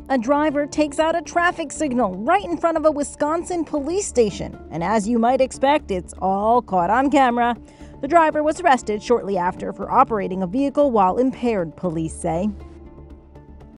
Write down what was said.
A driver takes out a traffic signal right in front of a Wisconsin police station, and as you might expect, it's all caught on camera. The driver was arrested shortly after for operating a vehicle while impaired, police say.